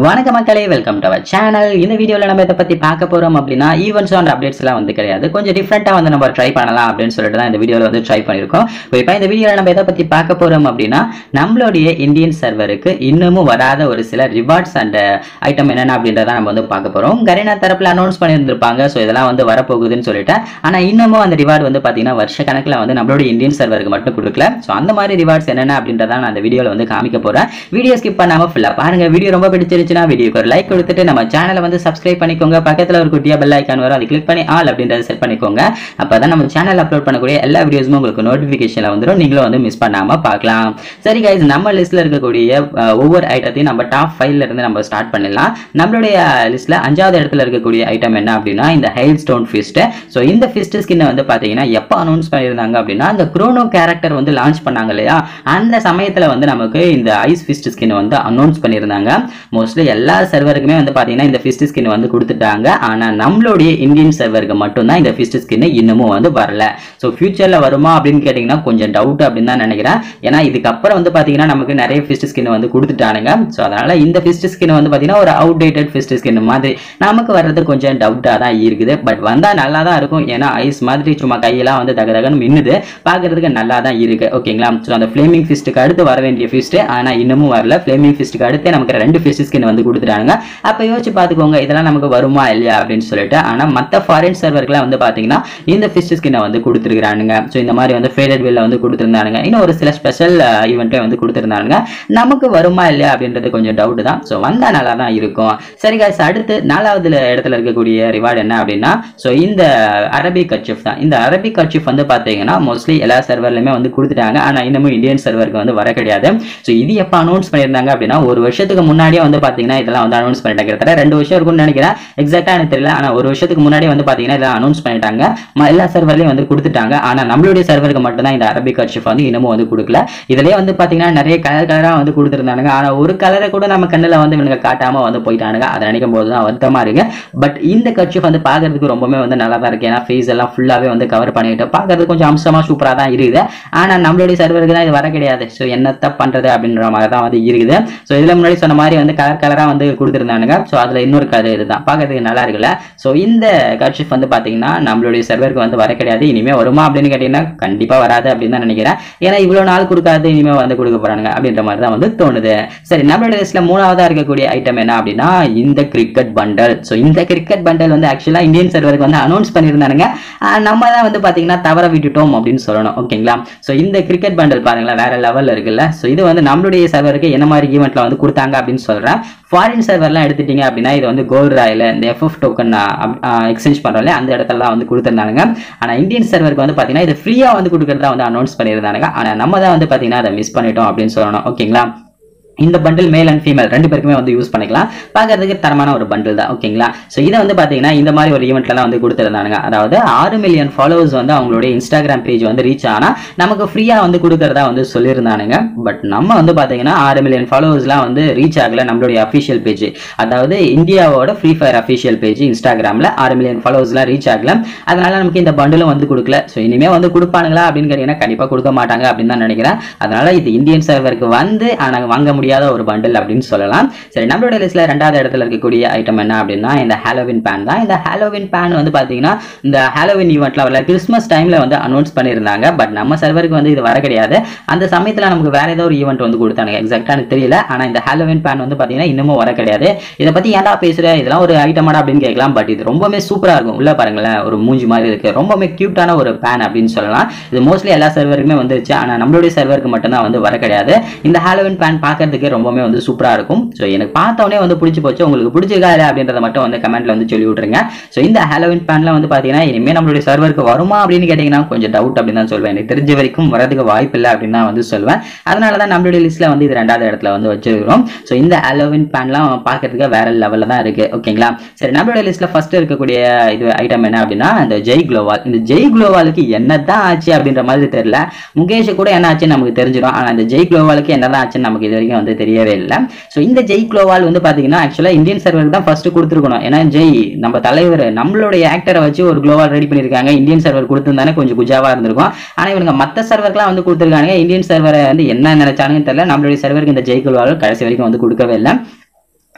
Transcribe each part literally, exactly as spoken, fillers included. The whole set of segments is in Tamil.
வணக்கம் மக்களே, வெல்கம் டு அவர் சேனல். இந்த வீடியோல நம்ம இதை பத்தி பார்க்க போறோம் அப்படின்னா ஈவென்ட்ஸ் அண்ட் அப்டேட்ஸ் எல்லாம் வந்து கிடையாது, கொஞ்சம் டிஃப்ரெண்டா வந்து நம்ம ட்ரை பண்ணலாம் அப்படின்னு சொல்லிட்டு தான் இந்த வீடியோல வந்து ட்ரை பண்ணிருக்கோம். இப்போ இந்த வீடியோல நம்ம எதை பத்தி பார்க்க போறோம் அப்படின்னா நம்மளுடைய இந்தியன் சர்வருக்கு இன்னமும் வராத ஒரு சில ரிவார்ட்ஸ் அண்ட் ஐட்டம் என்னென்ன அப்படின்றத நம்ம வந்து பார்க்க போறோம். கரேனா தரப்புல அனௌன்ஸ் பண்ணியிருந்திருப்பாங்க, ஸோ இதெல்லாம் வந்து வரப்போகுதுன்னு சொல்லிட்டு. ஆனா இன்னமும் அந்த ரிவார்டு வந்து பாத்தீங்கன்னா வருஷ கணக்கில் வந்து நம்மளுடைய இந்தியன் சர்வருக்கு மட்டும் கொடுக்கல. ஸோ அந்த மாதிரி ரிவார்ட்ஸ் என்னென்ன அப்படின்றத நான் அந்த வீடியோல வந்து காமிக்க போறேன். வீடியோ ஸ்கிப் பண்ணாம ஃபுல்லா பாருங்க. வீடியோ ரொம்ப பிடிச்சிருந்துச்சுன்னா வீடியோக்கு ஒரு லைக் கொடுத்துட்டு நம்ம சேனலை வந்து சப்ஸ்கிரைப் பண்ணிக்கோங்க. பக்கத்துல ஒரு குட்டியா பெல் ஐகான் வரும், அதை கிளிக் பண்ணி ஆல் அப்படின்றத செட் பண்ணிக்கோங்க. அப்பதான் நம்ம சேனல் அப்லோட் பண்ணக்கூடிய எல்லா வீடியோஸும் உங்களுக்கு நோட்டிபிகேஷன்ல வந்துடும், நீங்களும் வந்து மிஸ் பண்ணாம பார்க்கலாம். சரி கைஸ், நம்ம லிஸ்ட்ல இருக்கக்கூடிய ஒவ்வொரு ஐட்டத்தையும் நம்ம டாப் ஃபைவ்ல இருந்து நம்ம ஸ்டார்ட் பண்ணிடலாம். நம்மளுடைய லிஸ்ட்ல அஞ்சாவது இடத்துல இருக்கக்கூடிய ஐட்டம் என்ன அப்படின்னா இந்த ஹெயில் ஸ்டோன் ஃபிஸ்ட். ஸோ இந்த ஃபிஸ்ட் ஸ்கின் வந்து பாத்தீங்கன்னா எப்போ அனௌன்ஸ் பண்ணியிருந்தாங்க அப்படின்னா அந்த குரோனோ கேரக்டர் வந்து லான்ச் பண்ணாங்க இல்லையா, அந்த சமயத்துல வந்து நமக்கு இந்த ஐஸ் ஃபிஸ்ட் ஸ்கின் வந்து அனௌன்ஸ் பண்ணியிருந்தாங்க. மோஸ்ட்லி எல்லா சர்வருக்குமே வந்து பாத்தீங்கன்னா இந்த ஃபிஸ்ட் ஸ்கின் வந்து கொடுத்துட்டாங்க. ஆனா நம்மளுடைய இந்தியன் சர்வருக்கு மட்டும்தான் இந்த ஃபிஸ்ட் ஸ்கின் இன்னமும் வந்து வரல. ஸோ ஃபியூச்சர்ல வருமா அப்படின்னு கேட்டீங்கன்னா கொஞ்சம் டவுட் அப்படின்னு தான் நினைக்கிறேன். ஏன்னா இதுக்கப்புறம் வந்து பாத்தீங்கன்னா நமக்கு நிறைய ஃபிஸ்ட் ஸ்கின் வந்து கொடுத்துட்டானுங்க. ஸோ அதனால இந்த ஃபிஸ்ட் ஸ்கின் வந்து பாத்தீங்கன்னா ஒரு அவுடேட்டட் ஃபிஸ்ட் ஸ்கின் மாதிரி நமக்கு வர்றது கொஞ்சம் டவுட்டா தான் இருக்குது. பட் வந்தா நல்லா தான் இருக்கும், ஏன்னா ஐஸ் மாதிரி சும்மா கையெல்லாம் வந்து தக தகன்னு மின்னுது, பாக்குறதுக்கு நல்லா தான் இருக்கு. ஓகேங்களா? ஸோ அந்த ஃபிளேமிங் ஃபிஸ்ட்டுக்கு அடுத்து வர வேண்டிய ஃபிஸ்ட் ஆனா இன்னமும் வரல. ஃபிளேமிங் ஃபிஸ்ட்டுக்கு அடுத்து நமக்கு ரெண்டு ஃபிஸ்ட் ஸ்கின் வந்து கொடுத்துட்டாங்க. அப்ப யோசிச்சு பாத்துக்கோங்க இதெல்லாம் நமக்கு வருமா இல்லையா அப்படின்னு சொல்லிட்டு. ஆனா மத்த ஃபாரின் சர்வர்க்குலாம் வந்து பாத்தீங்கன்னா இந்த ஃபிஸ்ட் ஸ்கின்னை வந்து கொடுத்துருக்கானுங்க. ஸோ இந்த மாதிரி வந்து ஃபேடட் வில்ல வந்து கொடுத்துருந்தானுங்க. இன்னும் ஒரு சில ஸ்பெஷல் ஈவெண்ட்டே வந்து கொடுத்துருந்தானுங்க. நமக்கு வருமா இல்லையா அப்படின்றது கொஞ்சம் டவுட் தான். ஸோ வந்தா நல்லா தான் இருக்கும். சரி guys, அடுத்து நாலாவது இடத்துல இருக்கக்கூடிய ரிவார்டு என்ன அப்படின்னா ஸோ இந்த அரபிக் கர்ச்சீஃப் தான். இந்த அரபிக் கர்ச்சீஃப் வந்து பாத்தீங்கன்னா மோஸ்ட்லி எல்லா சர்வர்லயுமே வந்து கொடுத்துட்டாங்க. ஆனா இன்னமும் இந்தியன் சர்வருக்கு வந்து வர கிடையாது. ஸோ இது எப்ப அனௌன்ஸ் பண்ணியிருந்தாங்க அப்படின்னா ஒரு வருஷத்துக்கு முன்னாடியே வந்து பாத்தீங்கன்னா இதெல்லாம் வந்து அனௌன்ஸ் பண்ணிட்டாங்க. கிட்டத்தட்ட ரெண்டு வருஷம் இருக்கும்னு நினைக்கிறேன், எக்ஸாக்டா எனக்கு தெரியல. ஆனா ஒரு வருஷத்துக்கு முன்னாடி வந்து பாத்தீங்கன்னா இதெல்லாம் அனௌன்ஸ் பண்ணிட்டாங்க. எல்லா சர்வர்லயும் வந்து கொடுத்துட்டாங்க. ஆனா நம்மளுடைய சர்வருக்கு மட்டும் தான் இந்த அரபிக் கர்ச்சீஃப் வந்து இன்னமும் வந்து கொடுக்கல. இதுலயே வந்து பாத்தீங்கன்னா நிறைய கலர் கலரா வந்து கொடுத்துருந்தாங்க. ஆனா ஒரு கலரை கூட நம்ம கண்ணுல வந்து இவங்க காட்டாம வந்து போயிட்டானுங்க. அதை நினைக்கும் போது தான் வருத்தமா இருக்கு. பட் இந்த கர்ச்சீஃப் வந்து பாக்குறதுக்கு ரொம்பவே வந்து நல்லா தான் இருக்கு. ஏன்னா ஃபேஸ் எல்லாம் ஃபுல்லாவே வந்து கவர் பண்ணிட்டு பாக்குறதுக்கு கொஞ்சம் அம்சமா சூப்பரா தான் இருக்குது. ஆனா நம்மளுடைய சர்வருக்கு தான் இது வர கிடையாது. ஸோ என்னத்த பண்றது அப்படின்ற மாதிரி தான் வந்து இருக்குது. ஸோ இதுல முன்னாடி சொன்ன மாதிரி வந்து கலர் கலரா வந்து கொடுத்துருந்தானுங்க. ஸோ அதுல இன்னொரு கலர் இதுதான் பாக்குறதுக்கு நல்லா இருக்குல்ல. ஸோ இந்த கர்ச்சீஃப் வந்து பாத்தீங்கன்னா நம்மளுடைய சர்வருக்கு வந்து வர கிடையாது. இனிமே வருமா அப்படின்னு கேட்டீங்கன்னா கண்டிப்பா வராது அப்படின்னு தான் நினைக்கிறேன். ஏன்னா இவ்வளவு நாள் கொடுக்காது, இனிமே வந்து கொடுக்க போறானுங்க அப்படின்ற மாதிரி தான் வந்து தோணுது. சரி, நம்மளுடைய லிஸ்ட்ல மூணாவதா இருக்கக்கூடிய ஐட்டம் என்ன அப்படின்னா இந்த கிரிக்கெட் பண்டல். ஸோ இந்த கிரிக்கெட் பண்டல் வந்து ஆக்சுவலா இந்தியன் சர்வருக்கு வந்து அனௌன்ஸ் பண்ணியிருந்தானுங்க. நம்ம தான் வந்து பாத்தீங்கன்னா தவற விட்டுட்டோம் அப்படின்னு சொல்லணும். ஓகேங்களா? ஸோ இந்த கிரிக்கெட் பண்டல் பாருங்களா வேற லெவல்ல இருக்குல்ல. ஸோ இது வந்து நம்மளுடைய சர்வருக்கு என்ன மாதிரி ஈவெண்ட்ல வந்து கொடுத்தாங்க அப்படின்னு சொல்றேன். ஃபாரின் சர்வர்லாம் எடுத்துட்டீங்க அப்படின்னா இது வந்து கோல்ட் ராயில் இந்த எஃப்எஃப் டோக்கன் எக்ஸ்சேஞ்ச் பண்றோம்ல அந்த இடத்தெல்லாம் வந்து கொடுத்துருந்தாங்க. ஆனா இந்தியன் சர்வருக்கு வந்து பாத்தீங்கன்னா இது ஃப்ரீயா வந்து கொடுக்கறதா வந்து அனௌன்ஸ் பண்ணியிருந்தாங்க. ஆனா நம்ம தான் வந்து பாத்தீங்கன்னா அதை மிஸ் பண்ணிட்டோம் அப்படின்னு சொல்லணும். ஓகேங்களா? இந்த பண்டில் மேல் அண்ட் ஃபீமேல் ரெண்டு பேருக்குமே வந்து யூஸ் பண்ணிக்கலாம். பார்க்கறதுக்கு தரமான ஒரு பண்டில் தான். ஓகேங்களா? ஸோ இதை வந்து பாத்தீங்கன்னா இந்த மாதிரி ஒரு ஈவெண்ட்லாம் வந்து கொடுத்துருந்தாங்க. அதாவது ஆறு மில்லியன் ஃபாலோவர்ஸ் வந்து அவங்களுடைய இன்ஸ்டாகிராம் பேஜ் வந்து ரீச் ஆனா நமக்கு ஃப்ரீயா வந்து கொடுக்கறதா வந்து சொல்லியிருந்தானுங்க. பட் நம்ம வந்து பாத்தீங்கன்னா ஆறு மில்லியன் ஃபாலோவர்ஸ்லாம் வந்து ரீச் ஆகல. நம்மளுடைய அஃபிஷியல் பேஜ், அதாவது இந்தியாவோட ஃப்ரீஃபயர் அஃபிஷியல் பேஜ் இன்ஸ்டாகிராம்ல ஆறு மில்லியன் ஃபாலோவர்ஸ்லாம் ரீச் ஆகல. அதனால நமக்கு இந்த பண்டிலும் வந்து கொடுக்கல. ஸோ இனிமே வந்து கொடுப்பானுங்களா அப்படின்னு கேட்டீங்கன்னா கண்டிப்பா கொடுக்க மாட்டாங்க அப்படின்னு தான் நினைக்கிறேன். அதனால இது இந்தியன் சர்வருக்கு வந்து ஆனா வாங்க முடியாத ஒரு பண்டில் அப்படின்னு சொல்லலாம். சரி, நம்மளோட லிஸ்ட்ல ரெண்டாவது இடத்துல இருக்கக்கூடிய ஐட்டம் என்ன அப்படின்னா இந்த ஹாலோவின் பேன் தான். இந்த ஹாலோவின் பேன் வந்து பாத்தீங்கன்னா இந்த ஹாலோவின் ஈவெண்ட்ல வரல, கிறிஸ்மஸ் டைம்ல வந்து அனௌன்ஸ் பண்ணியிருந்தாங்க. பட் நம்ம சர்வருக்கு வந்து இது வர கிடையாது. அந்த சமயத்துல நமக்கு வேற ஏதோ ஒரு ஈவெண்ட் வந்து கொடுத்தாங்க, எக்ஸாக்டா எனக்கு தெரியல. ஆனா இந்த ஹாலோவின் பேன் வந்து பாத்தீங்கன்னா இன்னமும் வர கிடையாது. இதை பத்தி ஏன்டா பேசுற, இதெல்லாம் ஒரு ஐட்டமாடா அப்படின்னு கேட்கலாம். பட் இது ரொம்பவே சூப்பரா இருக்கும். உள்ள பாருங்களேன், ஒரு மூஞ்சி மாதிரி இருக்கு, ரொம்பவே கியூட்டான ஒரு பேன் அப்படின்னு சொல்லலாம். இது மோஸ்ட்லி எல்லா சர்வருக்குமே வந்துருச்சு. ஆனா நம்மளுடைய சர்வருக்கு மட்டும் தான் வந்து வர கிடையாது. இந்த ஹாலோவின் பேன் பாக்குறதுக்கு ரொம்பவே வந்து சூப்பரா இருக்கும். சோ எனக்கு பார்த்தவனே வந்து பிடிச்சு போச்சு. உங்களுக்கு பிடிச்சிருக்கா இல்ல அப்படின்றத மட்டும் வந்து கமெண்ட்ல வந்து சொல்லி விட்டுருங்க. சோ இந்த ஹாலோவின் பேன்ல வந்து பாத்தீங்கன்னா இனிமே நம்மளுடைய சர்வருக்கு வருமா அப்படின்னு கேட்டீங்கன்னா கொஞ்சம் டவுட் அப்படின்னு தான் சொல்வேன். எனக்கு தெரிஞ்ச வரைக்கும் வரதுக்கு வாய்ப்பு இல்லை அப்படின்னு தான் வந்து சொல்வேன். அதனால தான் நம்மளுடைய லிஸ்ட்ல வந்து இது ரெண்டாவது இடத்துல வந்து வச்சிருக்கிறோம். சோ இந்த ஹாலோவின் பேன்லாம் பார்க்கறதுக்கு வேற லெவல்ல தான் இருக்கு. ஓகேங்களா? சரி, நம்மளுடைய லிஸ்ட்ல ஃபர்ஸ்ட் இருக்கக்கூடிய இது ஐட்டம் என்ன அப்படின்னா இந்த ஜெய் குளோவால். இந்த ஜெய் குளோவாலுக்கு என்னதான் ஆச்சு அப்படின்ற மாதிரி தெரியல. முகேஷ் கூட என்ன ஆச்சுன்னு நமக்கு தெரிஞ்சிடும். ஆனா இந்த ஜெய் குளோவாலுக்கு என்னதான் ஆச்சுன்னு நமக்கு இது வரைக்கும் வந்து தெரியவே இல்லை. சோ இந்த ஜெய் குளோவால் வந்து பாத்தீங்கன்னா ஆக்சுவலா இந்தியன் சர்வருக்கு தான் ஃபர்ஸ்ட் கொடுத்துருக்கணும். ஏன்னா ஜெய் நம்ம தலைவர் நம்மளுடைய ஆக்டரை வச்சு ஒரு குளோவால் ரெடி பண்ணிருக்காங்க. இந்தியன் சர்வர் கொடுத்திருந்தானே கொஞ்சம் குஜாவா இருந்திருக்கும். ஆனா இவங்க மத்த சர்வர்க்குலாம் வந்து கொடுத்துருக்காங்க. இந்தியன் சர்வரை வந்து என்ன நினைச்சானுன்னு தெரியல. நம்மளுடைய சர்வருக்கு இந்த ஜெய் குளோவால் கடைசி வரைக்கும் வந்து கொடுக்கவே இல்லை.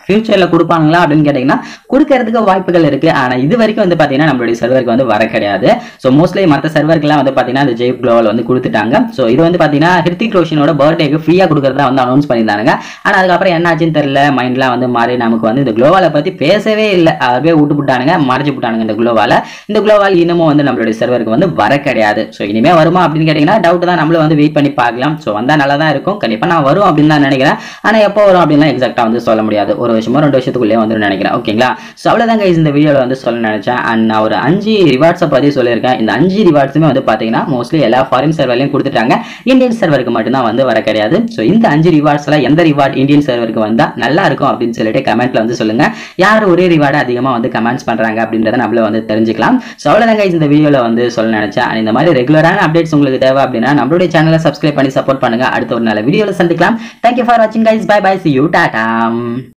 ஃபியூச்சர்ல கொடுப்பாங்களா அப்படின்னு கேட்டீங்கன்னா கொடுக்கறதுக்கு வாய்ப்புகள் இருக்கு. ஆனா இது வரைக்கும் வந்து பாத்தீங்கன்னா நம்மளுடைய சர்வருக்கு வந்து வர கிடையாது. ஸோ மோஸ்ட்லி மற்ற சர்வருக்குலாம் வந்து பாத்தீங்கன்னா இந்த ஜெய் குளோவல் வந்து கொடுத்துட்டாங்க. ஸோ இது வந்து பாத்தீங்கன்னா ஹிருத்திக் ரோஷனோட பர்த்டேக்கு ஃப்ரீயா கொடுக்கறதா வந்து அனௌன்ஸ் பண்ணியிருந்தாங்க. ஆனா அதுக்கப்புறம் என்ன ஆச்சுன்னு தெரியல, மைண்ட்லாம் வந்து மாறி நமக்கு வந்து இந்த குளோவாலை பத்தி பேசவே இல்லை, அப்படியே விட்டு விட்டானுங்க, மறைச்சு விட்டானுங்க இந்த குளோவால. இந்த குளோவால் இன்னமும் வந்து நம்மளுடைய சர்வருக்கு வந்து வர கிடையாது. ஸோ இனிமே வருமா அப்படின்னு கேட்டீங்கன்னா டவுட் தான், நம்மளும் வந்து வெயிட் பண்ணி பார்க்கலாம். ஸோ வந்தா நல்லா தான் இருக்கும், கண்டிப்பா நான் வரும் அப்படின்னு தான் நினைக்கிறேன். ஆனா எப்போ வரும் அப்படின்னா எக்ஸாக்டா வந்து சொல்ல முடியாது, ஒரு வருஷமோ ரெண்டு வருஷத்துக்குள்ளே வந்து நினைக்கிறேன். ஓகேங்களா? ஸோ அவ்வளவுதான் guys இந்த வீடியோல வந்து சொல்ல நினைச்சேன். அண்ட் நான் ஒரு அஞ்சு ரிவார்ட்ஸை பத்தி சொல்லியிருக்கேன். இந்த அஞ்சு ரிவார்ட்ஸுமே வந்து பாத்தீங்கன்னா மோஸ்ட்லி எல்லா ஃபாரின் சர்வர்லையும் கொடுத்துட்டாங்க, இந்தியன் சர்வருக்கு மட்டும் தான் வந்து வர கிடையாது. ஸோ இந்த அஞ்சு ரிவார்ட்ஸ்ல எந்த ரிவார்ட் இந்தியன் சர்வருக்கு வந்தா நல்லா இருக்கும் அப்படின்னு சொல்லிட்டு கமெண்ட்ல வந்து சொல்லுங்க. யார் ஒரே ரிவார்டு அதிகமா வந்து கமெண்ட்ஸ் பண்றாங்க அப்படின்றத நம்மள வந்து தெரிஞ்சுக்கலாம். ஸோ அவ்வளவுதான் guys இந்த வீடியோல வந்து சொல்ல நினைச்சேன். இந்த மாதிரி ரெகுலரான அப்டேட்ஸ் உங்களுக்கு தேவை அப்படின்னா நம்மளுடைய சேனலை சப்ஸ்கிரைப் பண்ணி சப்போர்ட் பண்ணுங்க. அடுத்த ஒரு நல்ல வீடியோல சந்திக்கலாம். Thank you for watching guys. Bye bye. See you. Tata.